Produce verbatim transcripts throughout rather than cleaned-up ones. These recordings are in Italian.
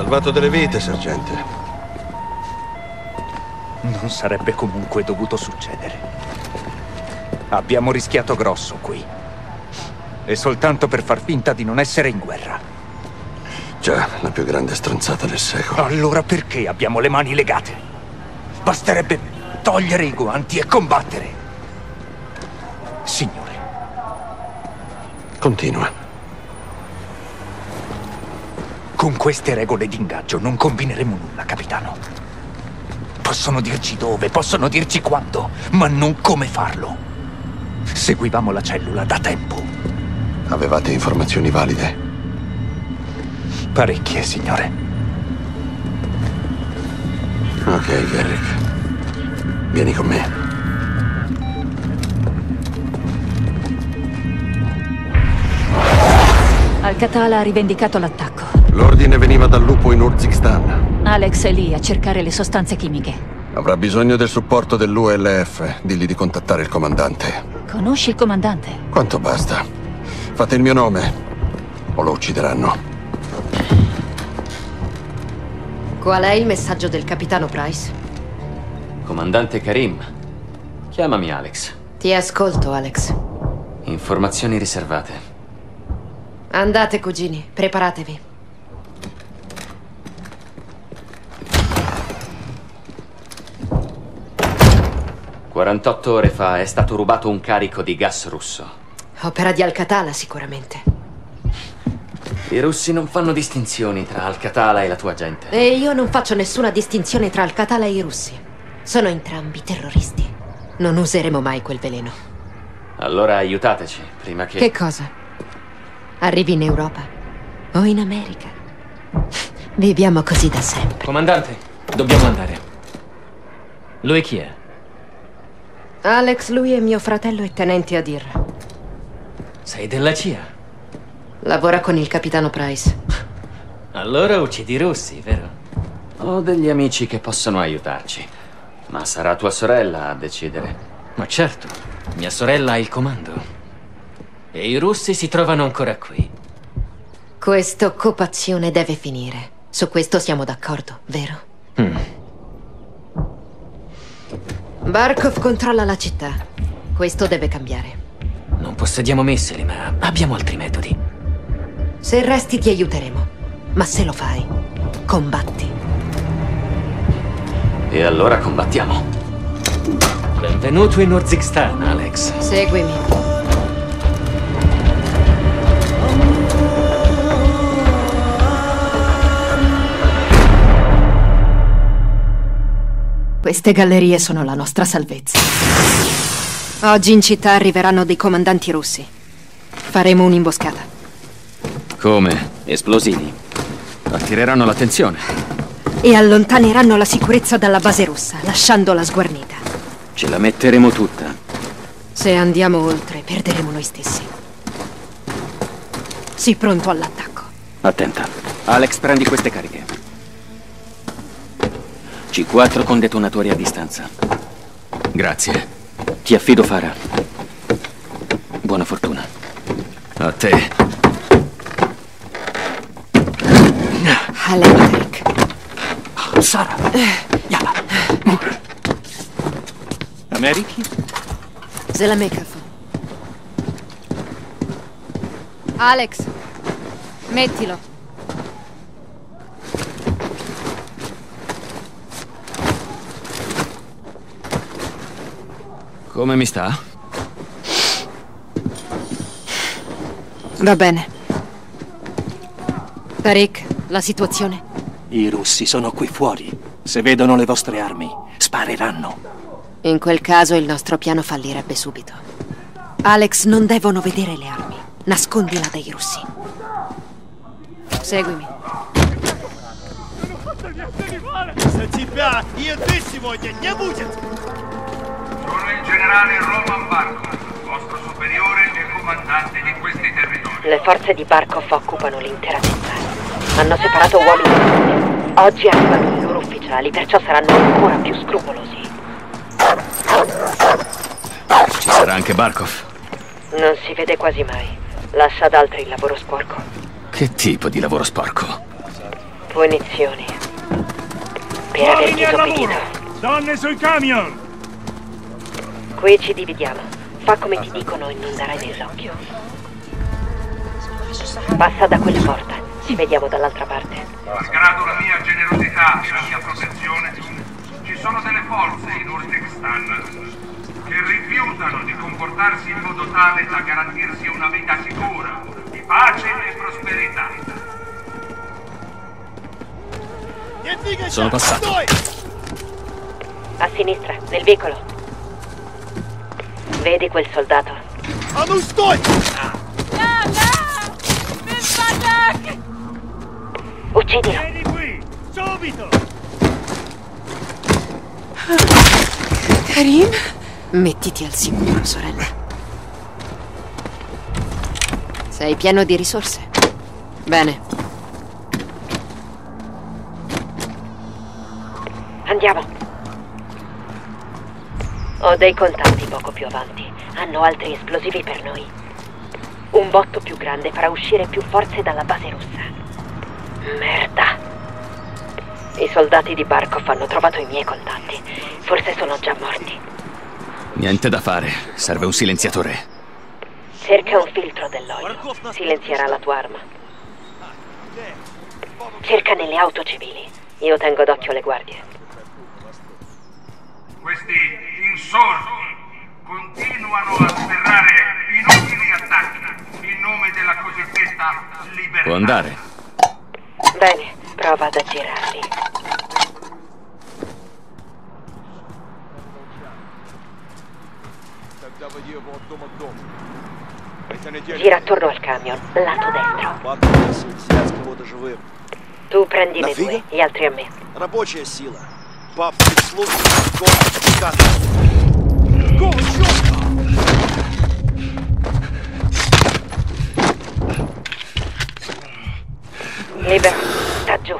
Salvato delle vite, sergente. Non sarebbe comunque dovuto succedere. Abbiamo rischiato grosso qui. E soltanto per far finta di non essere in guerra. Già, la più grande stronzata del secolo. Allora perché abbiamo le mani legate? Basterebbe togliere i guanti e combattere. Signore. Continua. Con queste regole d'ingaggio non combineremo nulla, capitano. Possono dirci dove, possono dirci quando, ma non come farlo. Seguivamo la cellula da tempo. Avevate informazioni valide? Parecchie, signore. Ok, Garrick. Vieni con me. Al-Qatala ha rivendicato l'attacco. L'ordine veniva dal lupo in Urzikstan. Alex è lì a cercare le sostanze chimiche. Avrà bisogno del supporto dell'U L F. Digli di contattare il comandante. Conosci il comandante? Quanto basta. Fate il mio nome o lo uccideranno. Qual è il messaggio del capitano Price? Comandante Karim, chiamami Alex. Ti ascolto, Alex. Informazioni riservate. Andate, cugini, preparatevi. quarantotto ore fa è stato rubato un carico di gas russo. Opera di Al-Qatala, sicuramente. I russi non fanno distinzioni tra Al-Qatala e la tua gente. E io non faccio nessuna distinzione tra Al-Qatala e i russi. Sono entrambi terroristi. Non useremo mai quel veleno. Allora aiutateci, prima che... Che cosa? Arrivi in Europa? O in America? Viviamo così da sempre. Comandante, dobbiamo andare. Lui chi è? Alex, lui è mio fratello e tenente Adir. Sei della C I A? Lavora con il capitano Price. Allora uccidi i russi, vero? Ho degli amici che possono aiutarci. Ma sarà tua sorella a decidere. Ma certo, mia sorella ha il comando. E i russi si trovano ancora qui. Questa occupazione deve finire. Su questo siamo d'accordo, vero? Mm. Barkov controlla la città. Questo deve cambiare. Non possediamo missili, ma abbiamo altri metodi. Se resti ti aiuteremo. Ma se lo fai, combatti. E allora combattiamo. Benvenuto in Urzikstan, Alex. Seguimi. Queste gallerie sono la nostra salvezza. Oggi in città arriveranno dei comandanti russi. Faremo un'imboscata. Come? Esplosivi? Attireranno l'attenzione. E allontaneranno la sicurezza dalla base russa, lasciandola sguarnita. Ce la metteremo tutta. Se andiamo oltre, perderemo noi stessi. Sii pronto all'attacco. Attenta. Alex, prendi queste cariche. C quattro con detonatori a distanza. Grazie. Ti affido Farah. Buona fortuna. A te. Electric. Sara. Yalla. Ameriki? Zelamekafo. Alex, mettilo. Come mi sta? Va bene. Tariq, la situazione? I russi sono qui fuori. Se vedono le vostre armi, spareranno. In quel caso il nostro piano fallirebbe subito. Alex, non devono vedere le armi. Nascondila dai russi. Seguimi. За тебя и ты сегодня не будет! Sono il generale Roman Barkov, vostro superiore e comandante di questi territori. Le forze di Barkov occupano l'intera città. Hanno separato uomini e donne. Oggi arrivano i loro ufficiali, perciò saranno ancora più scrupolosi. Ci sarà anche Barkov. Non si vede quasi mai. Lascia ad altri il lavoro sporco. Che tipo di lavoro sporco? Punizioni. Per aver disobbedito. Donne sui camion! Qui ci dividiamo. Fa come ti dicono e non darai nell'occhio. Passa da quella porta. Ci vediamo dall'altra parte. Malgrado la mia generosità e la mia protezione, ci sono delle forze in Urzikstan che rifiutano di comportarsi in modo tale da garantirsi una vita sicura, di pace e prosperità. Sono passato. A sinistra, nel vicolo. Vedi quel soldato? Uccidilo! Vieni qui! Subito! Karim? Mettiti al sicuro, sorella. Sei pieno di risorse. Bene. Andiamo. Ho dei contatti poco più avanti. Hanno altri esplosivi per noi. Un botto più grande farà uscire più forze dalla base russa. Merda. I soldati di Barkov hanno trovato i miei contatti. Forse sono già morti. Niente da fare. Serve un silenziatore. Cerca un filtro dell'olio. Silenzierà la tua arma. Cerca nelle auto civili. Io tengo d'occhio le guardie. Questi insorti continuano a sferrare inutili attacchi in nome della cosiddetta libertà. Può andare. Bene, prova ad aggirarli. Gira attorno al camion, lato destro. Tu prendine due, gli altri a me. Рабочая сила. Пап, слуг, кот, Go, Libero, sta giù.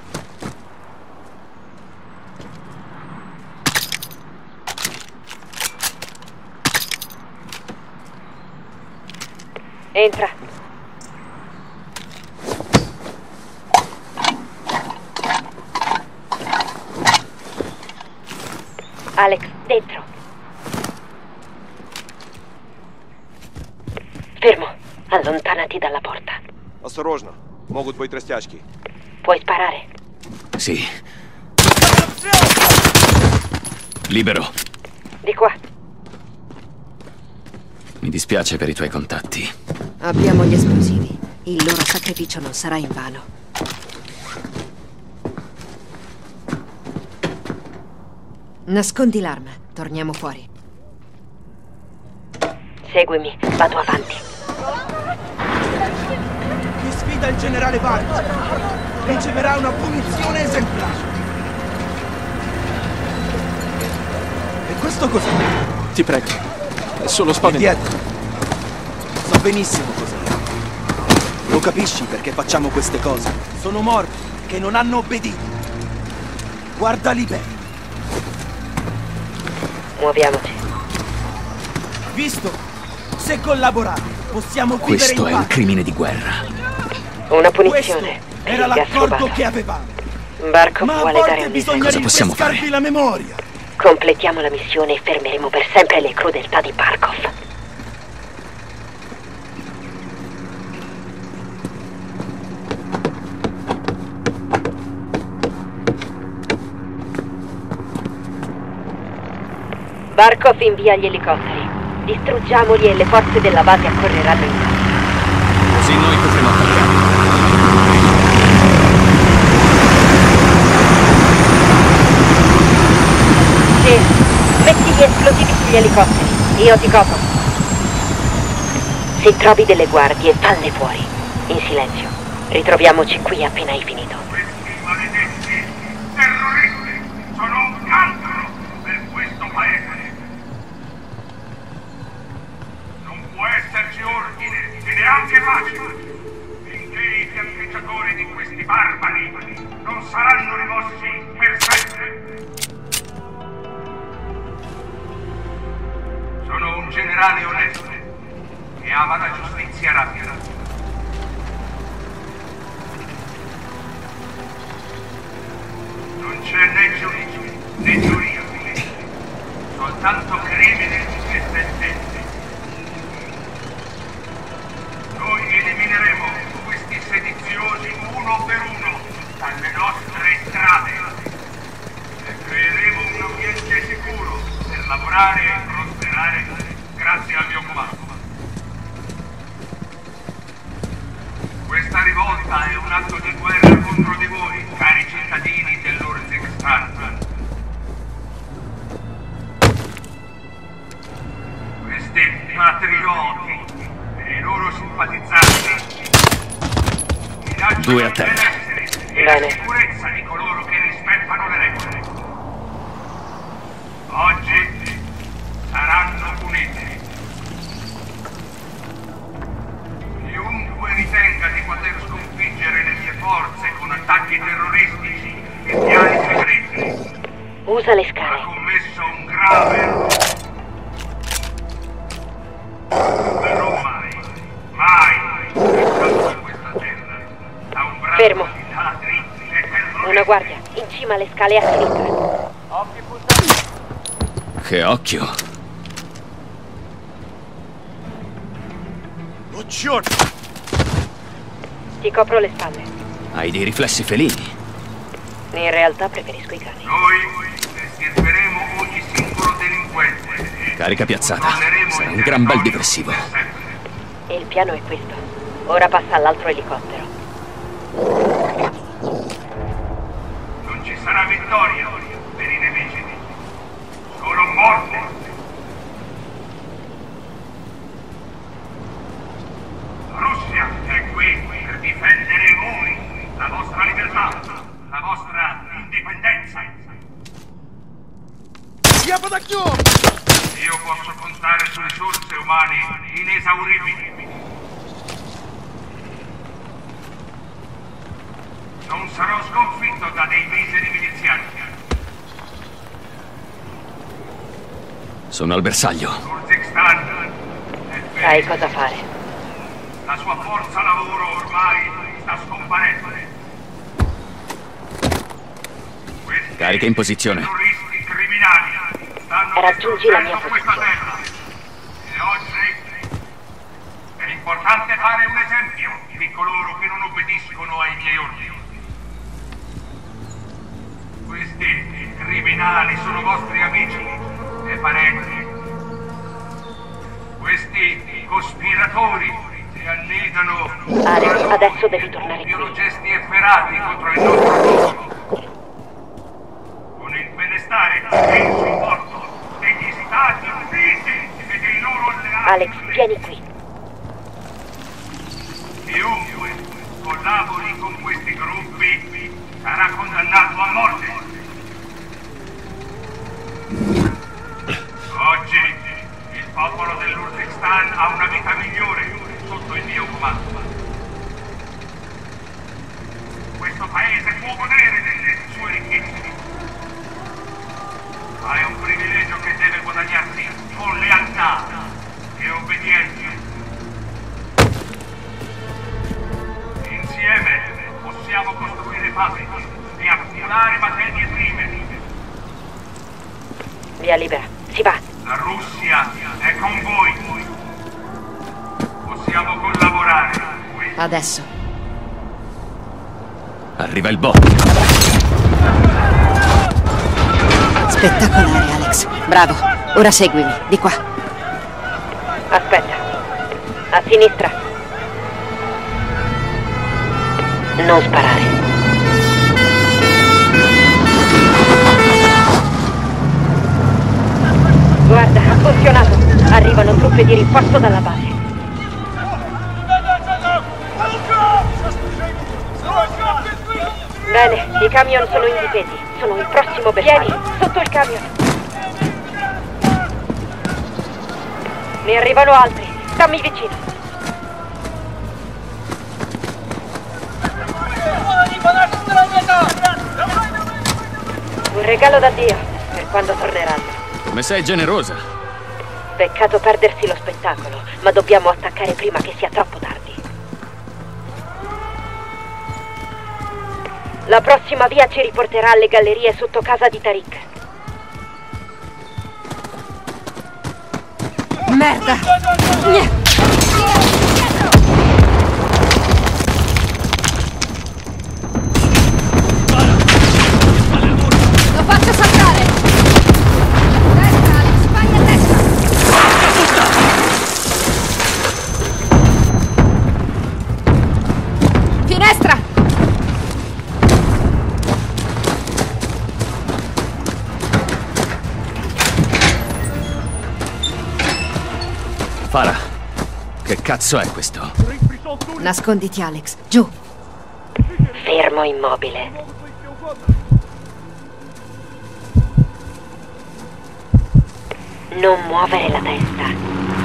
Entra. Alex, dentro. Fermo. Allontanati dalla porta. Осторожно. Могут быть растяжки. Puoi sparare. Sì. Libero. Di qua. Mi dispiace per i tuoi contatti. Abbiamo gli esplosivi. Il loro sacrificio non sarà invano. Nascondi l'arma. Torniamo fuori. Seguimi, vado avanti. Chi sfida il generale Barkov riceverà una punizione esemplare. E questo cos'è? Ti prego, è solo spaventato. Dietro. So benissimo cos'è. Lo capisci perché facciamo queste cose? Sono morti che non hanno obbedito. Guardali bene. Muoviamoci. Visto? Se collaborate, possiamo vivere Questo in è pace. un crimine di guerra. Una punizione. Questo per era il gas l'accordo rubato. che avevamo. Barkov Ma a vuole dare volte un bisogna Cosa possiamo fare? rinfrescarvi la memoria. Completiamo la missione e fermeremo per sempre le crudeltà di Barkov. Barkov invia gli elicotteri. Distruggiamoli e le forze della base accorreranno in casa. Così noi potremo attaccare. Sì, metti gli esplosivi sugli elicotteri. Io ti copro. Se trovi delle guardie, falle fuori. In silenzio. Ritroviamoci qui appena hai finito. Questi maledetti terroristi sono un cancro per questo paese. Non può esserci ordine e neanche pace finché i fiancheggiatori di questi barbari non saranno rimossi per sempre. Sono un generale onesto che ama la giustizia rapida. due a terra. E la sicurezza di coloro che rispettano le regole. Oggi saranno puniti. Chiunque ritenga di poter sconfiggere le mie forze con attacchi terroristici e piani segreti usa le scale. ha commesso un grave errore. Però mai, mai pensato in questa terra da un braccio Fermo. di ladri e terroristi. Una guardia, in cima alle scale a sinistra. Occhi puntati. Che occhio. Ti copro le spalle. Hai dei riflessi felini. In realtà preferisco i cani. Noi estirperemo ogni singolo delinquente. Carica piazzata. Sarà un gran bel diversivo. E il piano è questo. Ora passa all'altro elicottero. Non ci sarà vittoria per i nemici. Solo morte. La Russia è qui per difendere voi, la vostra libertà, la vostra indipendenza. Io posso contare su risorse umane inesauribili. Non sarò sconfitto da dei miseri miliziani. Sono al bersaglio. Urzikstan è Sai ferito. cosa fare. La sua forza lavoro ormai sta scomparendo. Questi Carica in posizione. terroristi criminali stanno Raggiungi la mia distruggendo questa posizione. terra. E oggi è importante fare un esempio di coloro che non obbediscono ai miei ordini. Questi criminali sono vostri amici e parenti. Questi cospiratori si annidano. Alex, tra adesso noi devi e tornare compiono qui. gesti efferati contro il nostro popolo. Con il benestare e il supporto degli Stati Uniti e dei loro alleati. Alex, vieni qui. Chiunque collabori con questi gruppi sarà condannato a morte. Oggi il popolo dell'Urzikstan ha una vita migliore sotto il mio comando. Questo paese può godere delle sue ricchezze. Ma è un privilegio che deve guadagnarsi con lealtà e obbedienza. Insieme possiamo costruire fabbriche e accumulare materie prime. Via libera. Si va. La Russia è con voi. Possiamo collaborare. Adesso. Arriva il bot. Spettacolare, Alex. Bravo. Ora seguimi. Di qua. Aspetta. A sinistra. Non sparare. Guarda, ha funzionato. Arrivano truppe di rinforzo dalla base. Bene, i camion sono indifesi. Sono il prossimo bersaglio. Vieni, sotto il camion. Ne arrivano altri. Stammi vicino. Un regalo da Dio per quando torneranno. Come sei generosa. Peccato perdersi lo spettacolo, ma dobbiamo attaccare prima che sia troppo tardi. La prossima via ci riporterà alle gallerie sotto casa di Tariq. Merda! Gne. Lo faccio saltare! Destra, Alex, Spagna a destra! Finestra! Farah, che cazzo è questo? Nasconditi, Alex. Giù. Fermo immobile. Non muovere la testa.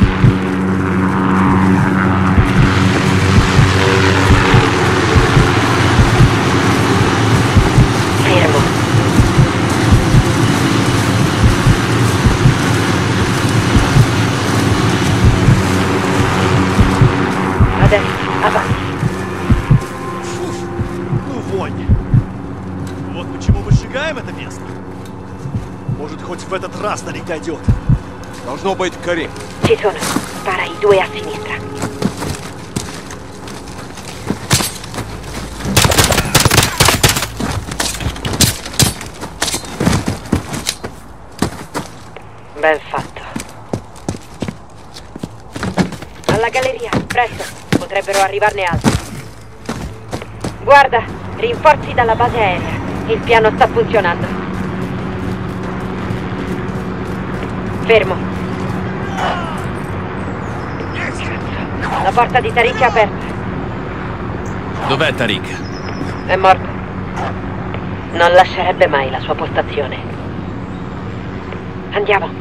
Avanti. Ну, вонь. Вот почему мы сжигаем это место. Может, хоть в этот раз на них дойдет. Должно быть, Карим. Ci sono. Spara i due a sinistra. Ben fatto. Alla galleria, presto. Potrebbero arrivarne altri. Guarda, rinforzi dalla base aerea. Il piano sta funzionando. Fermo. La porta di Tariq è aperta. Dov'è Tariq? È morto. Non lascerebbe mai la sua postazione. Andiamo.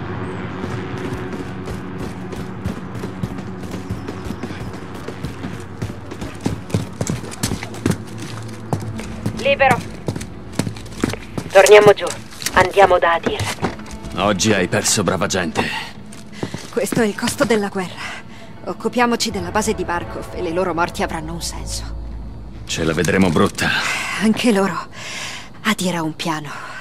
Libero. Torniamo giù. Andiamo da Adir. Oggi hai perso brava gente. Questo è il costo della guerra. Occupiamoci della base di Barkov e le loro morti avranno un senso. Ce la vedremo brutta. Anche loro. Adir ha un piano.